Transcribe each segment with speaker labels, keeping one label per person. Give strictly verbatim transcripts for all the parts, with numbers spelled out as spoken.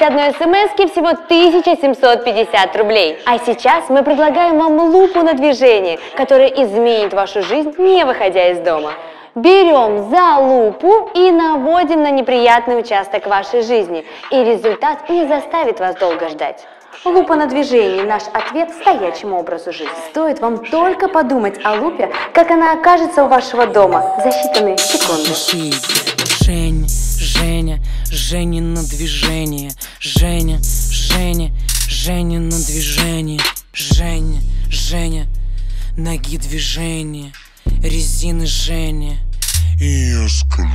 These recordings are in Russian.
Speaker 1: стоимость одной смс-ки всего тысяча семьсот пятьдесят рублей. А сейчас мы предлагаем вам лупу на движение, которая изменит вашу жизнь, не выходя из дома. Берем за лупу и наводим на неприятный участок вашей жизни, и результат не заставит вас долго ждать. Лупа на движение – наш ответ стоячему образу жизни. Стоит вам только подумать о лупе, как она окажется у вашего дома за считанные секунды.
Speaker 2: Женя, Женя, Женя на движение. Женя, Женя, Женя на движение. Женя, Женя, ноги движения. Резины Женя. И я скажу.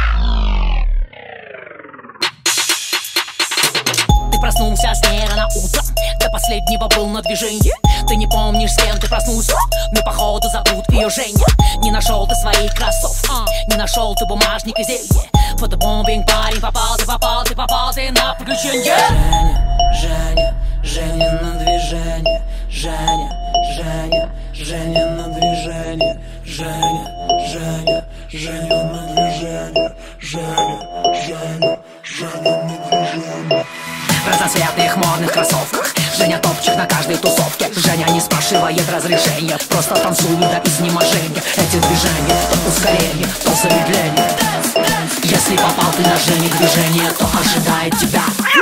Speaker 2: Ты проснулся с ней рано утром, до последнего был на движении. Ты не помнишь, с кем ты проснулся, но походу зовут ее Женя. Не нашел ты своих кроссовки, не нашел ты бумажник и зелье. Фотобомбинг, парень, попал ты, попал ты, попал ты на приключение. Женя, Женя, Женя на движение. Женя, Женя, Женя на движение. Женя, Женя, Женя на движение. Женя, Женя, Женя на движение. В разноцветных модных кроссовках Женя топчет на каждой тусовке. Женя не спрашивает разрешения, просто танцует до изнеможения. Эти движения, то ускорение, то замедление. Если попал ты на Жене движение, то ожидает тебя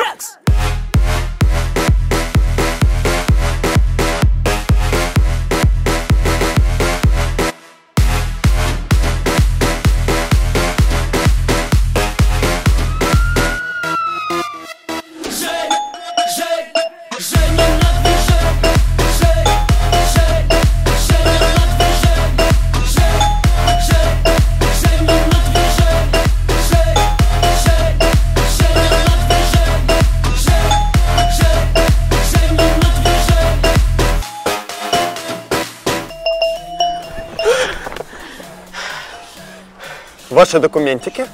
Speaker 3: Ваши документики.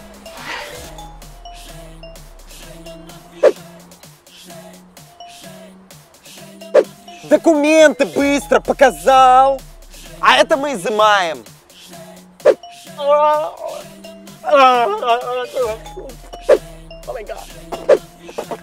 Speaker 3: Документы быстро показал. А это мы изымаем. О май гад.